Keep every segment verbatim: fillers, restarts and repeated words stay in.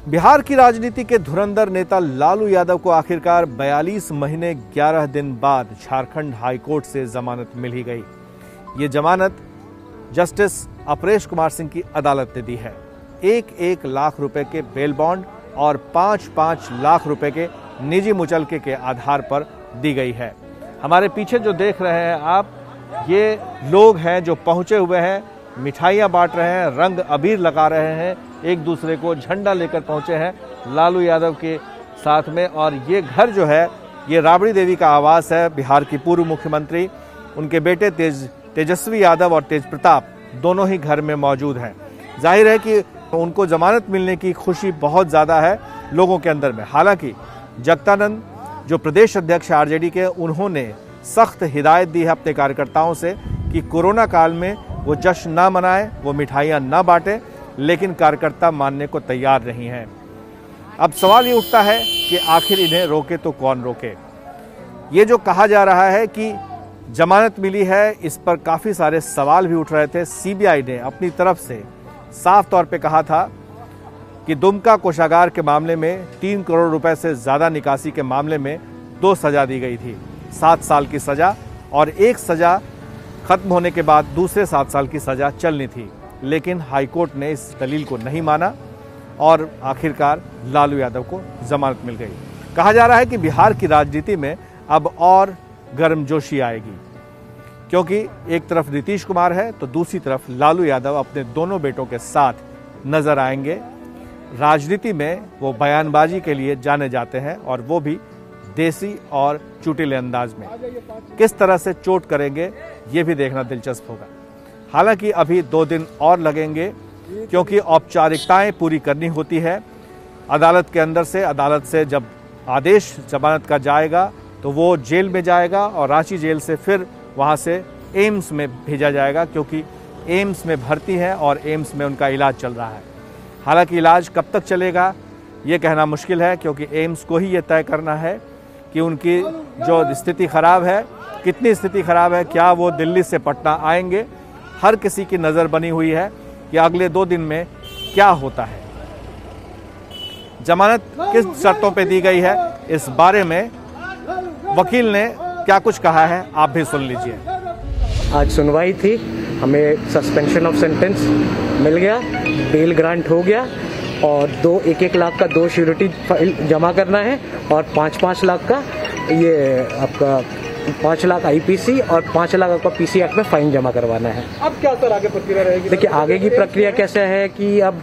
बिहार की राजनीति के धुरंधर नेता लालू यादव को आखिरकार बयालीस महीने ग्यारह दिन बाद झारखंड हाईकोर्ट से जमानत मिल ही गई। ये जमानत जस्टिस अपरेश कुमार सिंह की अदालत ने दी है। एक एक लाख रुपए के बेल बॉन्ड और पांच पांच लाख रुपए के निजी मुचलके के आधार पर दी गई है। हमारे पीछे जो देख रहे हैं आप, ये लोग हैं जो पहुंचे हुए हैं, मिठाइयां बांट रहे हैं, रंग अबीर लगा रहे हैं, एक दूसरे को झंडा लेकर पहुंचे हैं लालू यादव के साथ में। और ये घर जो है, ये राबड़ी देवी का आवास है। बिहार की पूर्व मुख्यमंत्री, उनके बेटे तेज तेजस्वी यादव और तेज प्रताप दोनों ही घर में मौजूद हैं। जाहिर है कि उनको जमानत मिलने की खुशी बहुत ज़्यादा है लोगों के अंदर में। हालांकि जगदानंद जो प्रदेश अध्यक्ष आरजेडी के, उन्होंने सख्त हिदायत दी है अपने कार्यकर्ताओं से कि कोरोना काल में वो जश्न ना मनाएं, वो मिठाइयाँ ना बांटें, लेकिन कार्यकर्ता मानने को तैयार नहीं हैं। अब सवाल ये उठता है कि आखिर इन्हें रोके तो कौन रोके। ये जो कहा जा रहा है कि जमानत मिली है, इस पर काफ़ी सारे सवाल भी उठ रहे थे। सीबीआई ने अपनी तरफ से साफ तौर पे कहा था कि दुमका कोषागार के मामले में तीन करोड़ रुपए से ज़्यादा निकासी के मामले में दो सज़ा दी गई थी, सात साल की सज़ा, और एक सज़ा खत्म होने के बाद दूसरे सात साल की सज़ा चलनी थी। लेकिन हाईकोर्ट ने इस दलील को नहीं माना और आखिरकार लालू यादव को जमानत मिल गई। कहा जा रहा है कि बिहार की राजनीति में अब और गर्मजोशी आएगी, क्योंकि एक तरफ नीतीश कुमार है तो दूसरी तरफ लालू यादव अपने दोनों बेटों के साथ नजर आएंगे। राजनीति में वो बयानबाजी के लिए जाने जाते हैं, और वो भी देसी और चुटीले अंदाज में। किस तरह से चोट करेंगे ये भी देखना दिलचस्प होगा। हालांकि अभी दो दिन और लगेंगे, क्योंकि औपचारिकताएं पूरी करनी होती है अदालत के अंदर से। अदालत से जब आदेश जमानत का जाएगा तो वो जेल में जाएगा, और रांची जेल से फिर वहां से एम्स में भेजा जाएगा, क्योंकि एम्स में भर्ती है और एम्स में उनका इलाज चल रहा है। हालांकि इलाज कब तक चलेगा ये कहना मुश्किल है, क्योंकि एम्स को ही ये तय करना है कि उनकी जो स्थिति खराब है, कितनी स्थिति खराब है, क्या वो दिल्ली से पटना आएंगे। हर किसी की नज़र बनी हुई है कि अगले दो दिन में क्या होता है। जमानत किस शर्तों पे दी गई है, इस बारे में वकील ने क्या कुछ कहा है, आप भी सुन लीजिए। आज सुनवाई थी, हमें सस्पेंशन ऑफ सेंटेंस मिल गया, बेल ग्रांट हो गया, और दो एक एक लाख का दो श्योरिटी फाइल जमा करना है, और पाँच पाँच लाख का ये आपका पाँच लाख आईपीसी और पाँच लाख आपका पीसी एक्ट में फाइन जमा करवाना है। अब क्या सर आगे प्रक्रिया रहेगी? देखिए, आगे की प्रक्रिया कैसे है कि अब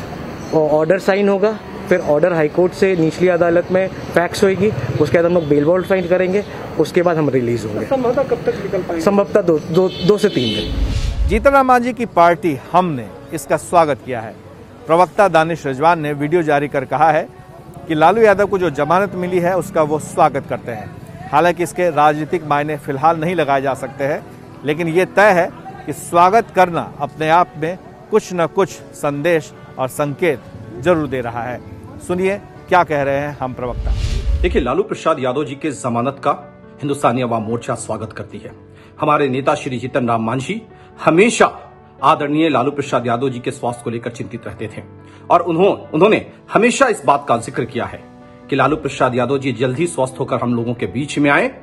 ऑर्डर साइन होगा, फिर ऑर्डर हाईकोर्ट से निचली अदालत में फैक्स होगी, उसके बाद हम लोग बेल बॉन्ड फाइन करेंगे, उसके बाद हम रिलीज होंगे। संभवतः कब तक निकल पाएंगे? संभवतः दो, दो, दो से तीन दिन। जीतन राम मांझी की पार्टी हम ने इसका स्वागत किया है। प्रवक्ता दानिश रिजवान ने वीडियो जारी कर कहा है कि लालू यादव को जो जमानत मिली है उसका वो स्वागत करते हैं। हालांकि इसके राजनीतिक मायने फिलहाल नहीं लगाए जा सकते हैं, लेकिन ये तय है कि स्वागत करना अपने आप में कुछ न कुछ संदेश और संकेत जरूर दे रहा है। सुनिए क्या कह रहे हैं हम प्रवक्ता। देखिए, लालू प्रसाद यादव जी के जमानत का हिंदुस्तानी अवाम मोर्चा स्वागत करती है। हमारे नेता श्री जीतन राम मांझी हमेशा आदरणीय लालू प्रसाद यादव जी के स्वास्थ्य को लेकर चिंतित रहते थे, और उन्हों, उन्होंने हमेशा इस बात का जिक्र किया है कि लालू प्रसाद यादव जी जल्द ही स्वस्थ होकर हम लोगों के बीच में आए।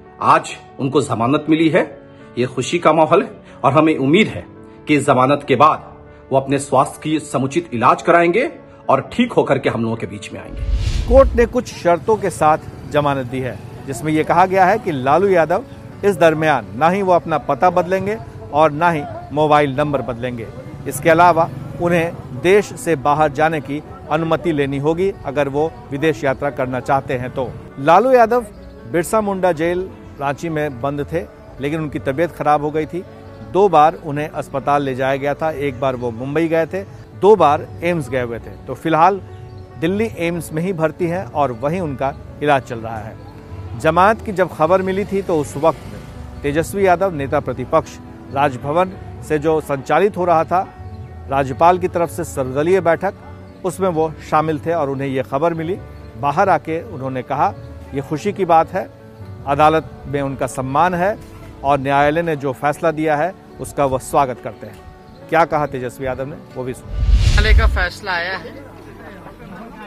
आज उनको जमानत मिली है, ये खुशी का माहौल है, और हमें उम्मीद है कि इस जमानत के बाद वो अपने स्वास्थ्य की समुचित इलाज कराएंगे और ठीक होकर के हम लोगों के बीच में आएंगे। कोर्ट ने कुछ शर्तों के साथ जमानत दी है, जिसमें यह कहा गया है कि लालू यादव इस दरमियान ना ही वो अपना पता बदलेंगे और ना ही मोबाइल नंबर बदलेंगे। इसके अलावा उन्हें देश से बाहर जाने की अनुमति लेनी होगी अगर वो विदेश यात्रा करना चाहते हैं तो। लालू यादव बिरसा मुंडा जेल रांची में बंद थे, लेकिन उनकी तबीयत खराब हो गई थी। दो बार उन्हें अस्पताल ले जाया गया था, एक बार वो मुंबई गए थे, दो बार एम्स गए हुए थे। तो फिलहाल दिल्ली एम्स में ही भर्ती हैं और वहीं उनका इलाज चल रहा है। जमानत की जब खबर मिली थी तो उस वक्त तेजस्वी यादव नेता प्रतिपक्ष राजभवन से जो संचालित हो रहा था राज्यपाल की तरफ से सर्वदलीय बैठक, उसमें वो शामिल थे और उन्हें ये खबर मिली। बाहर आके उन्होंने कहा ये खुशी की बात है, अदालत में उनका सम्मान है और न्यायालय ने जो फैसला दिया है उसका वह स्वागत करते हैं। क्या कहा तेजस्वी यादव ने वो भी सुनो। न्यायालय का फैसला आया है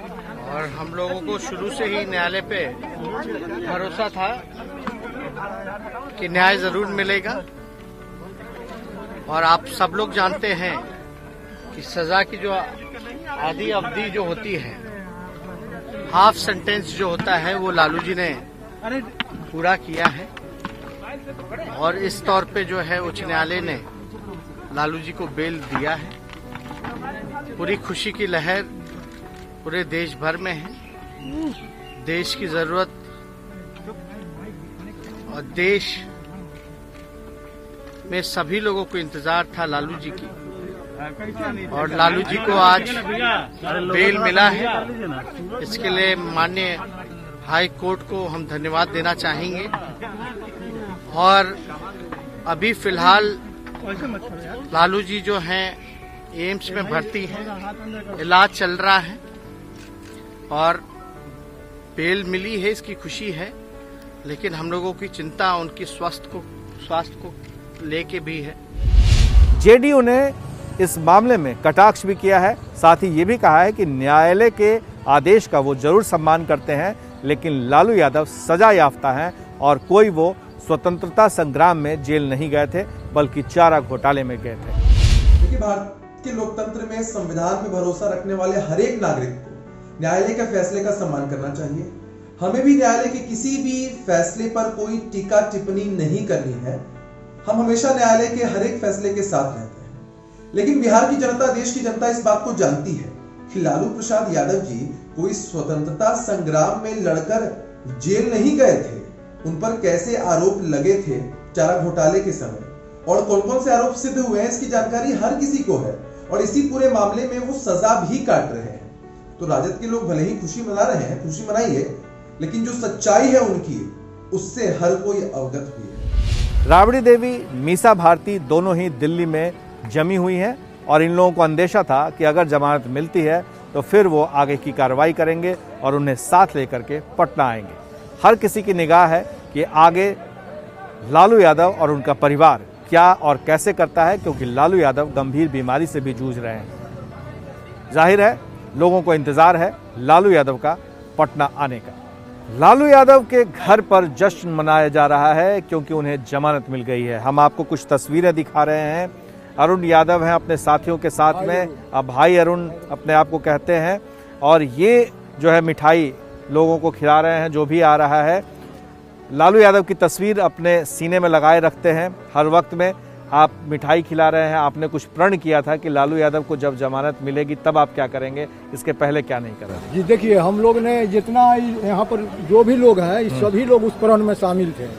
और हम लोगों को शुरू से ही न्यायालय पे भरोसा था कि न्याय जरूर मिलेगा। और आप सब लोग जानते हैं कि सजा की जो आधी अवधि जो होती है, हाफ सेंटेंस जो होता है, वो लालू जी ने पूरा किया है। और इस तौर पे जो है उच्च न्यायालय ने लालू जी को बेल दिया है। पूरी खुशी की लहर पूरे देश भर में है। देश की जरूरत और देश में सभी लोगों को इंतजार था लालू जी की, और लालू जी को आज बेल मिला है। इसके लिए माननीय हाई कोर्ट को हम धन्यवाद देना चाहेंगे। और अभी फिलहाल लालू जी जो हैं एम्स में भर्ती हैं, इलाज चल रहा है और बेल मिली है, इसकी खुशी है। लेकिन हम लोगों की चिंता उनकी स्वास्थ्य को स्वास्थ्य को लेके भी है। जेडीयू ने इस मामले में कटाक्ष भी किया है, साथ ही ये भी कहा है कि न्यायालय के आदेश का वो जरूर सम्मान करते हैं, लेकिन लालू यादव सजा याफ्ता हैं और कोई वो स्वतंत्रता संग्राम में जेल नहीं गए थे, बल्कि चारा घोटाले में गए थे। देखिए, भारत के लोकतंत्र में संविधान पर भरोसा रखने वाले हर एक नागरिक को न्यायालय के फैसले का सम्मान करना चाहिए। हमें भी न्यायालय के किसी भी फैसले पर कोई टीका टिप्पणी नहीं करनी है। हम हमेशा न्यायालय के हर एक फैसले के साथ रहते हैं। लेकिन बिहार की जनता, देश की जनता इस बात को जानती है कि लालू प्रसाद यादव जी कोई स्वतंत्रता संग्राम में लड़कर जेल नहीं गए थे। उन पर कैसे आरोप लगे थे चारा घोटाले के समय, और कौन कौन से आरोप सिद्ध हुए हैं, इसकी जानकारी हर किसी को है। और इसी पूरे मामले में वो सजा भी काट रहे हैं। तो राजद के लोग भले ही खुशी मना रहे हैं, खुशी मनाइए, लेकिन जो सच्चाई है उनकी, उससे हर कोई अवगत भी है। राबड़ी देवी, मीसा भारती दोनों ही दिल्ली में जमी हुई हैं और इन लोगों को अंदेशा था कि अगर जमानत मिलती है तो फिर वो आगे की कार्रवाई करेंगे और उन्हें साथ लेकर के पटना आएंगे। हर किसी की निगाह है कि आगे लालू यादव और उनका परिवार क्या और कैसे करता है, क्योंकि लालू यादव गंभीर बीमारी से भी जूझ रहे हैं। जाहिर है लोगों को इंतजार है लालू यादव का पटना आने का। लालू यादव के घर पर जश्न मनाया जा रहा है क्योंकि उन्हें जमानत मिल गई है। हम आपको कुछ तस्वीरें दिखा रहे हैं। अरुण यादव हैं अपने साथियों के साथ में, अब भाई अरुण अपने आप को कहते हैं, और ये जो है मिठाई लोगों को खिला रहे हैं। जो भी आ रहा है, लालू यादव की तस्वीर अपने सीने में लगाए रखते हैं हर वक्त में। आप मिठाई खिला रहे हैं। आपने कुछ प्रण किया था कि लालू यादव को जब जमानत मिलेगी तब आप क्या करेंगे, इसके पहले क्या नहीं कर रहे थे? जी देखिए, हम लोग ने जितना यहाँ पर जो भी लोग हैं, सभी लोग उस प्रण में शामिल थे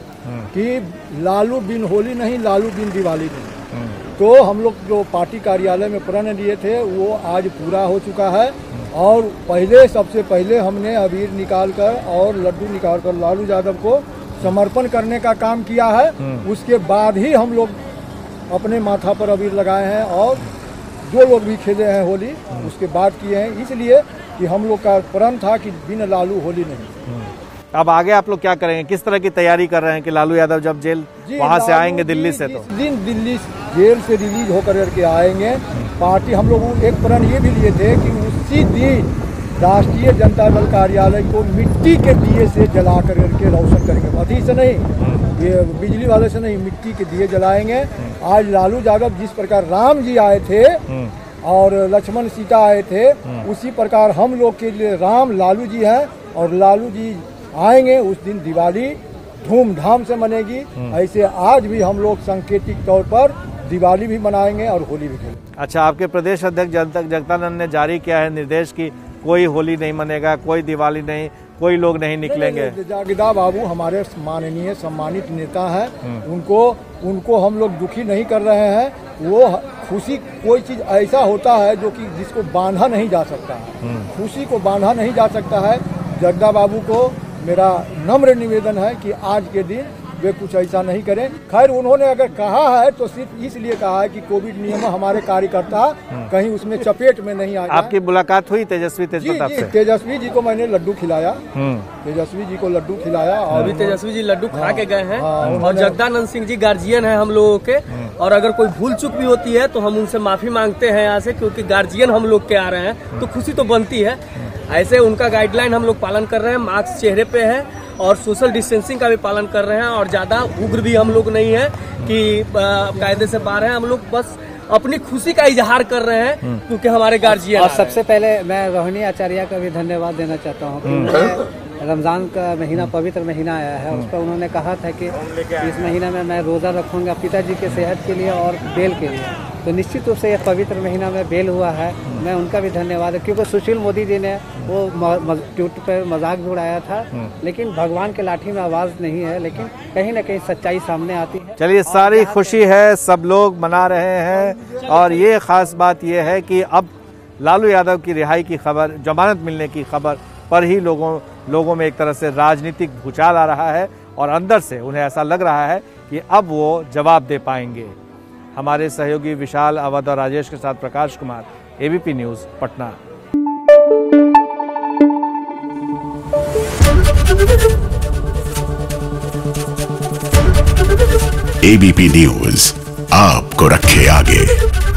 कि लालू बिन होली नहीं, लालू बिन दिवाली नहीं। तो हम लोग जो पार्टी कार्यालय में प्रण लिए थे वो आज पूरा हो चुका है। और पहले सबसे पहले हमने अबीर निकाल कर और लड्डू निकाल कर लालू यादव को समर्पण करने का काम किया है। उसके बाद ही हम लोग अपने माथा पर अबीर लगाए हैं और जो लोग भी खेले हैं होली उसके बाद किए हैं, इसलिए कि हम लोग का प्रण था कि बिना लालू होली नहीं। अब आगे आप लोग क्या करेंगे, किस तरह की तैयारी कर रहे हैं कि लालू यादव जब जेल वहां से आएंगे दिल्ली से, तो दिन दिल्ली जेल से रिलीज होकर के आएंगे, पार्टी हम लोग एक प्रण ये भी लिए थे कि उसी दिन राष्ट्रीय जनता दल कार्यालय को मिट्टी के दिए से जला कर के रोशन करेंगे। अभी से नहीं, ये बिजली वाले से नहीं, मिट्टी के दिए जलाएंगे। आज लालू यादव जिस प्रकार राम जी आए थे और लक्ष्मण सीता आए थे, उसी प्रकार हम लोग के लिए राम लालू जी हैं और लालू जी आएंगे। उस दिन दिवाली धूमधाम से मनेगी। ऐसे आज भी हम लोग सांकेतिक तौर पर दिवाली भी मनाएंगे और होली भी खेलेंगे। अच्छा, आपके प्रदेश अध्यक्ष जगदानंद ने जारी किया है निर्देश की कोई होली नहीं मनेगा, कोई दिवाली नहीं, कोई लोग नहीं निकलेंगे। जागदा बाबू हमारे माननीय सम्मानित नेता हैं, उनको उनको हम लोग दुखी नहीं कर रहे हैं। वो खुशी कोई चीज ऐसा होता है जो कि जिसको बांधा नहीं जा सकता है, खुशी को बांधा नहीं जा सकता है। जगदा बाबू को मेरा नम्र निवेदन है कि आज के दिन वे कुछ ऐसा नहीं करें। खैर, उन्होंने अगर कहा है तो सिर्फ इसलिए कहा है कि कोविड नियम हमारे कार्यकर्ता कहीं उसमें चपेट में नहीं आए। आपकी मुलाकात हुई तेजस्वी तेजप्रताप से? तेजस्वी जी को मैंने लड्डू खिलाया, तेजस्वी जी को लड्डू खिलाया और अभी तेजस्वी जी लड्डू खा के गए हैं। और जगदानंद सिंह जी गार्जियन है हम लोगों के, और अगर कोई भूल चूक भी होती है तो हम उनसे माफी मांगते हैं यहाँ से, क्योंकि गार्जियन हम लोग के आ रहे हैं तो खुशी तो बनती है। ऐसे उनका गाइडलाइन हम लोग पालन कर रहे हैं, मास्क चेहरे पे है और सोशल डिस्टेंसिंग का भी पालन कर रहे हैं और ज्यादा उग्र भी हम लोग नहीं है कि कायदे से बाहर हैं। हम लोग बस अपनी खुशी का इजहार कर रहे हैं क्योंकि हमारे गार्जियन। और सबसे पहले मैं रोहिणी आचार्य का भी धन्यवाद देना चाहता हूँ। रमजान का महीना पवित्र महीना आया है, उस पर उन्होंने कहा था कि इस महीना में मैं रोज़ा रखूंगा पिताजी के सेहत के लिए और बेल के लिए, तो निश्चित रूप से यह पवित्र महीना में बेल हुआ है। मैं उनका भी धन्यवाद है क्योंकि सुशील मोदी जी ने वो ट्विटर पर मजाक भी उड़ाया था, लेकिन भगवान के लाठी में आवाज़ नहीं है, लेकिन कहीं ना कहीं सच्चाई सामने आती है। चलिए, सारी खुशी है, सब लोग मना रहे हैं और ये खास बात ये है कि अब लालू यादव की रिहाई की खबर, जमानत मिलने की खबर पर ही लोगों लोगों में एक तरह से राजनीतिक भूचाल आ रहा है और अंदर से उन्हें ऐसा लग रहा है कि अब वो जवाब दे पाएंगे। हमारे सहयोगी विशाल, अवध और राजेश के साथ Prakash Kumar, ABP news, Patna. ABP news आपको रखे आगे।